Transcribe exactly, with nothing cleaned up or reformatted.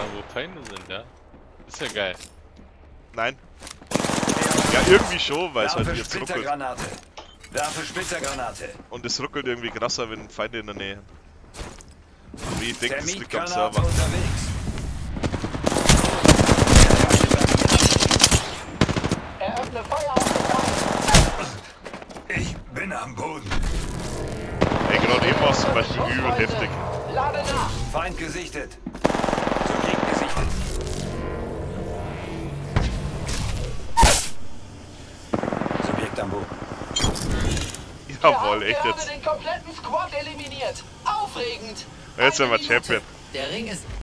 wo Feinde sind, ja? Ist ja geil. Nein. Ja, irgendwie schon, weil es halt Werfe jetzt ruckelt. Splittergranate. Werfe Splittergranate. Und es ruckelt irgendwie krasser, wenn Feinde in der Nähe. Und wie ich denke, das liegt am Termitgranate Server. unterwegs. Eröffne Feuer auf den Feind. Ich bin am Boden. Ey, gerade eben war es zum Beispiel übel heftig. Lade nach. Feind gesichtet. Subjekt gesichtet. Subjekt am Boden. Jawohl, Wir echt haben jetzt. gerade den kompletten Squad eliminiert. Aufregend. Jetzt sind wir Eine Minute. Champion. Der Ring ist